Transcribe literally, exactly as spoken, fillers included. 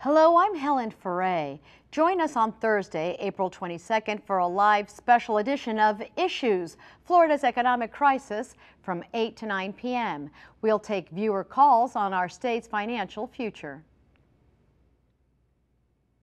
Hello, I'm Helen. Join us on Thursday, April twenty-second for a live special edition of Issues, Florida's Economic Crisis from eight to nine p m We'll take viewer calls on our state's financial future.